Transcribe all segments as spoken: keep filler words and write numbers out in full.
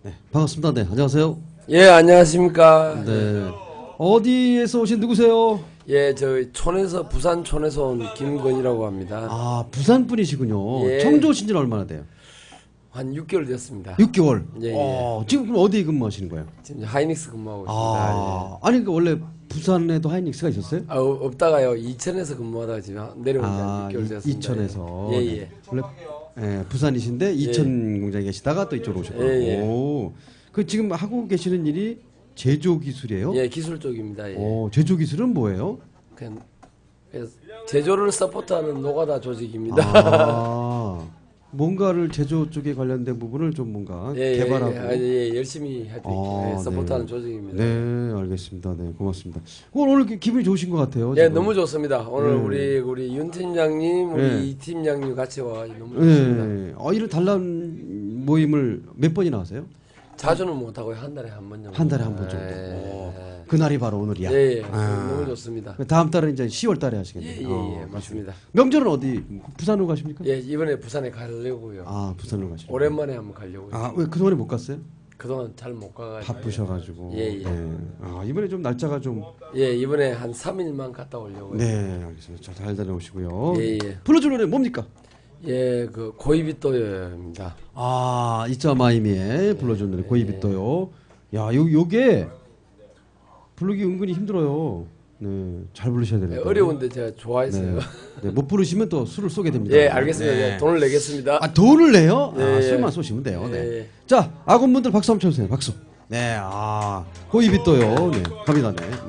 네, 반갑습니다. 네, 안녕하세요. 예, 안녕하십니까. 네, 어디에서 오신 누구세요? 예, 저희 촌에서 부산 촌에서 온 김건희라고 합니다. 아, 부산 분이시군요. 예. 청주 오신 지는 얼마나 돼요? 한 육 개월 됐습니다. 육 개월. 예, 예. 어, 지금 그럼 어디 근무하시는 거예요? 지금 하이닉스 근무하고 있습니다. 아, 아니 그 원래 부산에도 하이닉스가 있었어요? 아, 어, 없다가요. 이천에서 근무하다가 지금 내려온 지 아, 육 개월 됐습니다. 이천에서. 예, 네. 예. 원래 예, 부산이신데 이천 공장에 계시다가 또 이쪽으로 오셨고. 예, 예. 오, 그 지금 하고 계시는 일이 제조 기술이에요? 예, 기술 쪽입니다. 예. 오, 제조 기술은 뭐예요? 그냥 그래서 제조를 서포트하는 노가다 조직입니다. 아, 뭔가를 제조 쪽에 관련된 부분을 좀 뭔가 예, 예, 개발하고. 예, 아, 예, 열심히 해드릴게요. 아, 예, 서포트하는 네. 조직입니다. 네, 알겠습니다. 네, 고맙습니다. 오늘, 오늘 기- 기분이 좋으신 것 같아요. 예, 지금. 너무 좋습니다. 오늘 네. 우리 우리 윤 팀장님, 우리 네. 이 팀장님 같이 와 너무 좋습니다. 네, 어, 이런 단람 모임을 몇 번이나 하세요? 자주는 못하고요. 한 달에 한 번 정도. 한 달에 한 번 정도. 예, 오, 예. 그날이 바로 오늘이야. 예, 예. 아. 너무 좋습니다. 다음 달은 이제 시월 달에 예, 하시겠네요. 예, 어, 예, 맞습니다. 명절은 어디? 부산으로 가십니까? 예, 이번에 부산에 가려고요. 아, 부산으로 가시고. 오랜만에 한번 가려고요. 아, 왜 그동안에 못 갔어요? 그동안 잘 못 가가지고. 바쁘셔가지고. 예, 예. 네. 아, 이번에 좀 날짜가 좀. 예, 이번에 한 삼 일만 갔다 오려고요. 네, 알겠습니다. 자, 잘 다녀오시고요. 예, 예. 불러줄 노래 뭡니까? 예, 그 고이비또요입니다. 아, 이자 마이미의 불러준 노래 고이비또요. 야, 요 요게 부르기 은근히 힘들어요. 네, 잘 부르셔야 예, 됩니다. 어려운데 제가 좋아했어요. 네. 네, 못 부르시면 또 술을 쏘게 됩니다. 예, 알겠습니다. 네. 예, 돈을 내겠습니다. 아, 돈을 내요? 아, 예, 예. 술만 쏘시면 돼요. 네. 예, 예. 자, 아군분들 박수 한번 쳐주세요. 박수. 네, 아, 고이비또요. 네, 갑니다. 네. 네.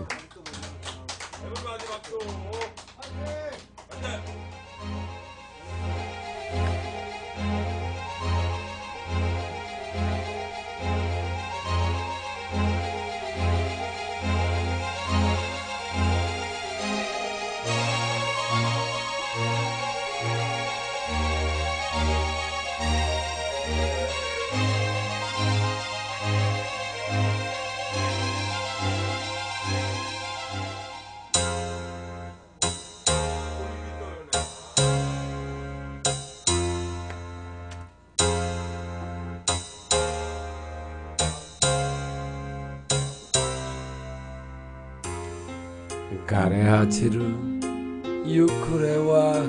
枯れ果ちる行方は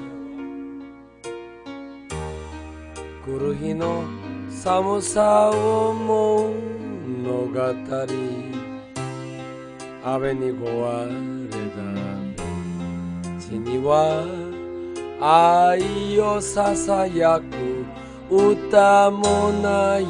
来る日の寒さを物語雨に壊れたベンチには愛をささやく歌もない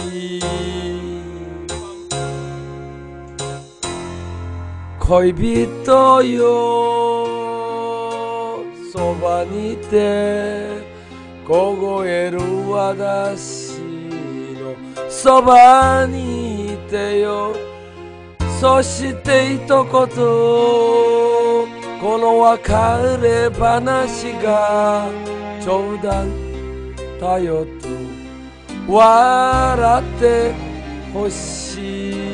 恋人よそばにいて凍える私のそばにいてよそして一言この別れ話が冗談だよと笑ってほしい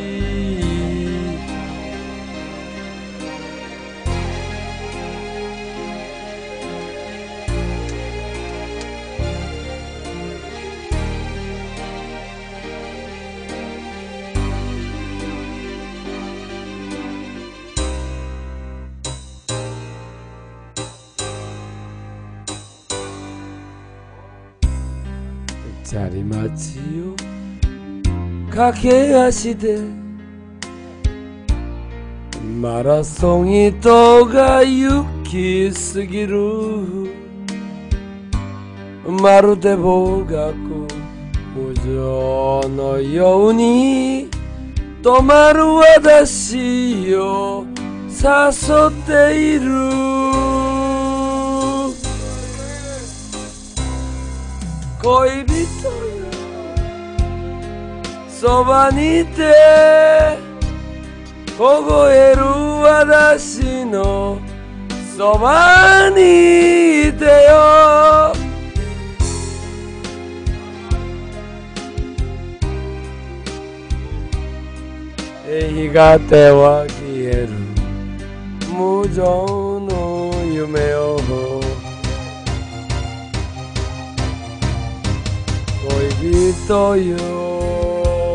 砂利町を駆け足でマラソン糸が行き過ぎるまるで暴学無情のように止まる私を誘っている恋人よそばにいて凍える私のそばにいてよ日がては消える無情の夢を恋人よ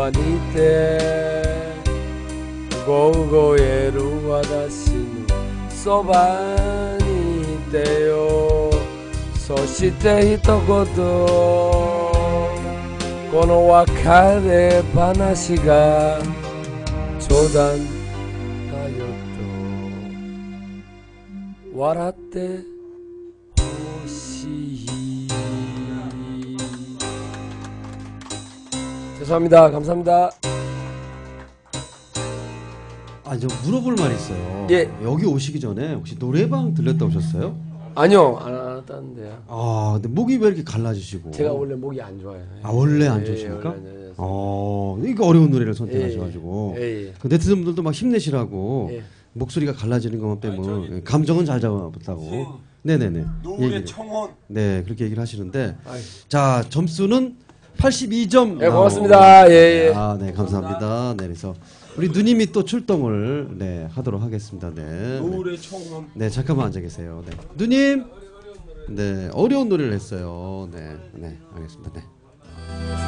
まにて午後へる私のそばにいてよそして一言この別れ話が冗談だよと笑ってほしい죄송합니다. 감사합니다. 아, 저 물어볼 말이 있어요. 예. 여기 오시기 전에 혹시 노래방 들렸다 오셨어요? 아니요, 안 왔다는데요. 아, 근데 목이 왜 이렇게 갈라지시고? 제가 원래 목이 안 좋아요. 아, 원래 안 예, 좋으십니까? 원래 안 좋아요. 어, 이거 어려운 노래를 선택하셔가지고. 예, 예. 그 네티즌분들도 막 힘내시라고 예. 목소리가 갈라지는 것만 빼면 감정은 잘 잡았다고. 네네네. 노래 얘기를. 청혼. 네, 그렇게 얘기를 하시는데. 아이. 자, 점수는 팔십이 점. 예, 고맙습니다. 예, 예. 아, 네, 감사합니다. 네, 그래서 우리 누님이 또 출동을 네 하도록 하겠습니다. 네. 네. 노래 청혼. 네, 잠깐만 앉아 계세요. 네. 누님. 네, 어려운 노래를 했어요. 네, 네, 알겠습니다. 네.